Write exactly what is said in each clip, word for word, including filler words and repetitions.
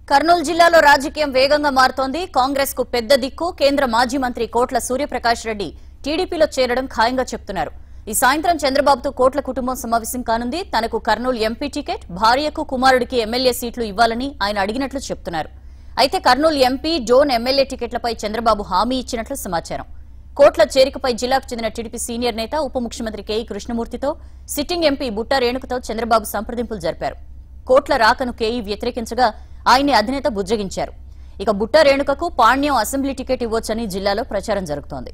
కర్నూలు జిల్లాలో రాజకీయం వేగంగా మారుతోంది. కాంగ్రెస్ కు పెద్ద దిక్కు కేంద్ర మాజీ మంత్రి కోట్ల సూర్యప్రకాష్ రెడ్డి టీడీపీలో చేరడం ఖాయంగా చెప్తున్నారు. ఈ సాయంత్రం చంద్రబాబుతో కోట్ల కుటుంబం సమావేశం కానుంది. తనకు కర్నూలు ఎంపీ టికెట్, భార్యకు కుమారుడికి ఎమ్మెల్యే సీట్లు ఇవ్వాలని ఆయన అడిగినట్లు చెప్తున్నారు. అయితే కర్నూలు ఎంపీ, జోన్ ఎమ్మెల్యే టికెట్లపై చంద్రబాబు హామీ ఇచ్చినట్లు సమాచారం. కోట్ల చేరికపై జిల్లాకు చెందిన టీడీపీ సీనియర్ నేత ఉప ముఖ్యమంత్రి K E కృష్ణమూర్తితో, sitting MP Butta రేణుకతో Chandrababu సంప్రదింపులు జరిపారు. కోట్ల రాకను కేఈ వ్యతిరేకించగా ఆయన్ని అధినేత బుజ్జగించారు. ఇక బుట్టా రేణుకకు పాణ్యం అసెంబ్లీ టికెట్ ఇవ్వొచ్చని జిల్లాలో ప్రచారం జరుగుతోంది.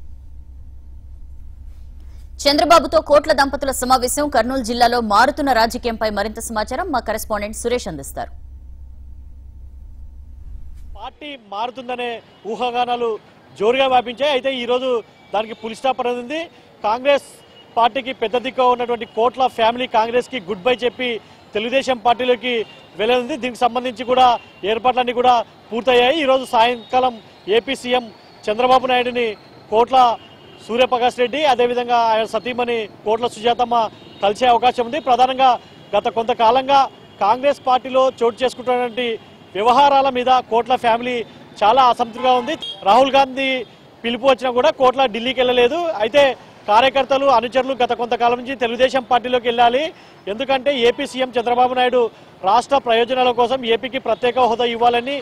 చంద్రబాబుతో కోట్ల దంపతుల సమావేశం కర్నూలు జిల్లాలో మారుతున్న రాజకీయంపై మరింత సమాచారం మా కరెస్పాండెంట్ సురేష్ అందిస్తారు. పార్టీ మారుతుందనే ఊహాగానాలు జోరుగా వ్యాపించాయి. అయితే ఈరోజు దానికి పులి స్టాప్ అనేది కాంగ్రెస్ పార్టీకి పెద్ద దిక్కు ఉన్నటువంటి కోట్ల ఫ్యామిలీ కాంగ్రెస్ కి గుడ్ బై చెప్పి తెలుగుదేశం పార్టీలోకి వెళ్ళనుంది. దీనికి సంబంధించి కూడా ఏర్పాట్లన్నీ కూడా పూర్తయ్యాయి. ఈరోజు సాయంకాలం ఏపీ సీఎం చంద్రబాబు నాయుడుని కోట్ల సూర్యప్రకాష్ రెడ్డి, అదేవిధంగా ఆయన సతీమణి కోట్ల సుజాతమ్మ కలిసే అవకాశం ఉంది. ప్రధానంగా గత కొంతకాలంగా కాంగ్రెస్ పార్టీలో చోటు చేసుకుంటున్నటువంటి వ్యవహారాల మీద కోట్ల ఫ్యామిలీ చాలా అసంతృప్తిగా ఉంది. రాహుల్ గాంధీ పిలుపు వచ్చినా కూడా కోట్ల ఢిల్లీకి వెళ్ళలేదు. అయితే కార్యకర్తలు, అనుచరులు గత కొంతకాలం నుంచి తెలుగుదేశం పార్టీలోకి వెళ్ళాలి, ఎందుకంటే ఏపీ సీఎం చంద్రబాబు నాయుడు రాష్ట్ర ప్రయోజనాల కోసం ఏపీకి ప్రత్యేక హోదా ఇవ్వాలని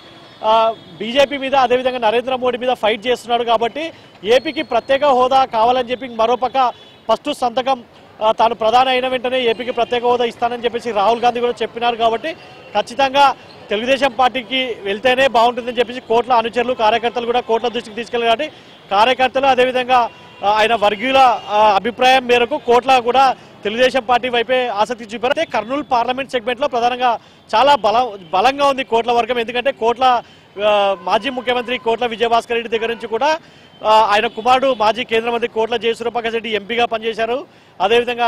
బీజేపీ మీద, అదేవిధంగా నరేంద్ర మోడీ మీద ఫైట్ చేస్తున్నాడు. కాబట్టి ఏపీకి ప్రత్యేక హోదా కావాలని చెప్పి మరోపక్క ఫస్ట్ సంతకం తాను ప్రధాని అయిన వెంటనే ఏపీకి ప్రత్యేక హోదా ఇస్తానని చెప్పేసి రాహుల్ గాంధీ కూడా చెప్పినారు. కాబట్టి ఖచ్చితంగా తెలుగుదేశం పార్టీకి వెళ్తేనే బాగుంటుందని చెప్పేసి కోట్ల అనుచరులు, కార్యకర్తలు కూడా కోట్ల దృష్టికి తీసుకెళ్ళారు. కాబట్టి కార్యకర్తలు, అదేవిధంగా ఆయన వర్గీయుల అభిప్రాయం మేరకు కోట్ల కూడా తెలుగుదేశం పార్టీ వైపే ఆసక్తి చూపారు. అయితే కర్నూలు పార్లమెంట్ సెగ్మెంట్ లో ప్రధానంగా చాలా బల బలంగా ఉంది కోట్ల వర్గం. ఎందుకంటే కోట్ల మాజీ ముఖ్యమంత్రి కోట్ల విజయభాస్కర్ రెడ్డి దగ్గర నుంచి కూడా ఆయన కుమారుడు మాజీ కేంద్ర మంత్రి కోట్ల జయసూర్యప్రకాష్ రెడ్డి ఎంపీగా పనిచేశారు. అదేవిధంగా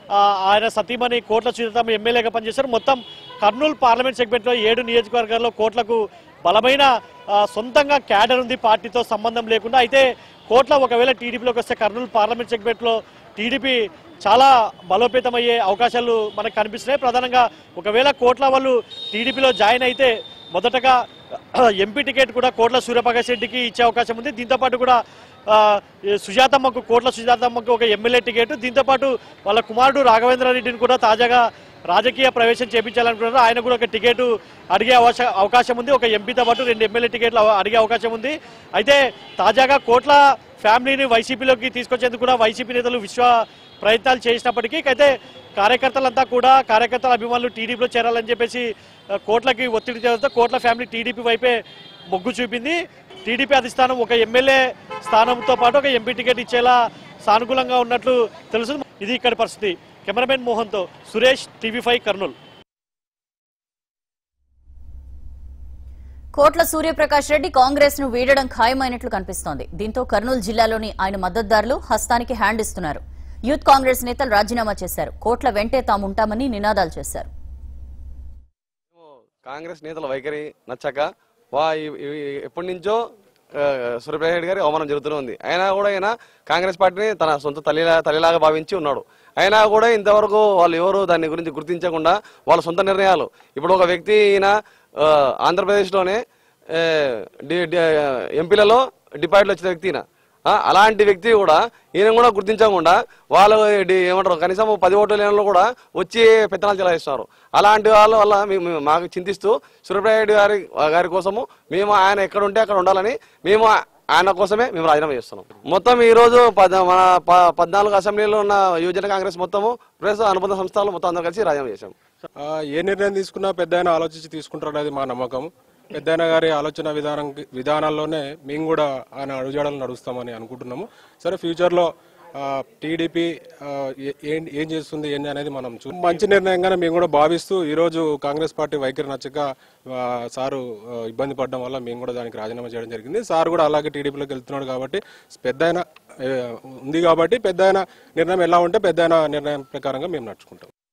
ఆయన సతీమణి కోట్ల సుజాతమ్మ ఎమ్మెల్యేగా పనిచేశారు. మొత్తం కర్నూలు పార్లమెంట్ సెగ్మెంట్ లో ఏడు నియోజకవర్గాల్లో కోట్లకు బలమైన సొంతంగా క్యాడర్ ఉంది, పార్టీతో సంబంధం లేకుండా. అయితే కోట్ల ఒకవేళ టీడీపీలోకి వస్తే కర్నూలు పార్లమెంట్ సెగ్మెంట్ లో టీడీపీ చాలా బలోపేతమయ్యే అవకాశాలు మనకు కనిపిస్తున్నాయి. ప్రధానంగా ఒకవేళ కోట్ల వాళ్ళు టీడీపీలో జాయిన్ అయితే మొదటగా ఎంపీ టికెట్ కూడా కోట్ల సూర్యప్రకాష్ రెడ్డికి ఇచ్చే అవకాశం ఉంది. దీంతోపాటు కూడా సుజాతమ్మకు, కోట్ల సుజాతమ్మకు ఒక ఎమ్మెల్యే టికెట్, దీంతోపాటు వాళ్ళ కుమారుడు రాఘవేంద్ర రెడ్డిని కూడా తాజాగా రాజకీయ ప్రవేశం చేపించాలనుకున్నారు. ఆయన కూడా ఒక టికెట్ అడిగే అవకాశం ఉంది. ఒక ఎంపీతో పాటు రెండు ఎమ్మెల్యే టికెట్లు అడిగే అవకాశం ఉంది. అయితే తాజాగా కోట్ల ఫ్యామిలీని వైసీపీలోకి తీసుకొచ్చేందుకు కూడా వైసీపీ నేతలు విశ్వ ప్రయత్నాలు చేసినప్పటికీ అయితే కార్యకర్తలంతా కూడా, కార్యకర్తల అభిమానులు టీడీపీలో చేరాలని చెప్పేసి కోట్లకి ఒత్తిడి చేస్తే కోట్ల ఫ్యామిలీ టీడీపీ వైపే మొగ్గు చూపింది. టీడీపీ అధిష్టానం ఒక ఎమ్మెల్యే స్థానంతో పాటు ఒక ఎంపీ టికెట్ ఇచ్చేలా సానుకూలంగా ఉన్నట్లు తెలుసు. ఇది ఇక్కడ పరిస్థితి. కెమెరామెన్ మోహన్తో సురేష్, టీవీ ఫైవ్, కర్నూలు. కోట్ల సూర్యప్రకాష్ రెడ్డి కాంగ్రెస్ ను వీడడం ఖాయమైనట్లు కనిపిస్తోంది. దీంతో కర్నూలు జిల్లాలోని ఆయన మద్దతుదారులు హస్తానికి హ్యాండ్ ఇస్తున్నారు. యూత్ కాంగ్రెస్ నేతలు రాజీనామా చేశారు. కోట్ల వెంటే తాముంటామని నినాదాలు చేశారు. కాంగ్రెస్ నేతల వైఖరి నచ్చక వా ఎప్పటి నుంచో సూర్యప్రకాష్ రెడ్డి గారి అవమానం జరుగుతూనే ఉంది. అయినా కూడా ఆయన కాంగ్రెస్ పార్టీని తన సొంత తల్లిలా తల్లిలాగా భావించి ఉన్నాడు. అయినా కూడా ఇంతవరకు వాళ్ళు ఎవరు దాని గురించి గుర్తించకుండా వాళ్ళ సొంత నిర్ణయాలు. ఇప్పుడు ఒక వ్యక్తి ఈయన ఆంధ్రప్రదేశ్లోనే ఎంపీలలో డిపాజిట్లు వచ్చిన వ్యక్తి ఈయన. అలాంటి వ్యక్తి కూడా ఈయన కూడా గుర్తించకుండా వాళ్ళు ఏమంటారు కనీసం పది ఓట్ల లేనలో కూడా వచ్చి పెత్తనాలు చెలాయిస్తున్నారు. అలాంటి వాళ్ళ వల్ల మాకు చింతిస్తూ సూర్యప్రకాష్ రెడ్డి గారి గారి కోసము మేము ఆయన ఎక్కడ ఉంటే అక్కడ ఉండాలని మేము ఆయన కోసమే మేము రాజీనామా చేస్తున్నాం. మొత్తం ఈ రోజు మన పద్నాలుగు అసెంబ్లీలో ఉన్న యువజన కాంగ్రెస్ మొత్తము ప్లస్ అనుబంధ సంస్థలు మొత్తం అందరూ కలిసి రాజీనామా చేశాం. ఏ నిర్ణయం తీసుకున్నా పెద్ద ఆయన ఆలోచించి తీసుకుంటారు అనేది మా నమ్మకం. పెద్దయన గారి ఆలోచన విధానం విధానాల్లోనే మేము కూడా ఆయన అడుగుజాడలు నడుస్తామని అనుకుంటున్నాము. సరే ఫ్యూచర్లో టీడీపీ ఏం ఏం చేస్తుంది ఏంటి అనేది మనం చూ మంచి నిర్ణయంగానే మేము కూడా భావిస్తూ ఈరోజు కాంగ్రెస్ పార్టీ వైఖరి నచ్చక సారు ఇబ్బంది పడడం వల్ల మేము కూడా దానికి రాజీనామా చేయడం జరిగింది. సార్ కూడా అలాగే టీడీపీలోకి వెళ్తున్నాడు కాబట్టి పెద్దయన ఉంది కాబట్టి పెద్దయన నిర్ణయం ఎలా ఉంటే పెద్దయన నిర్ణయం ప్రకారంగా మేము నడుచుకుంటాం.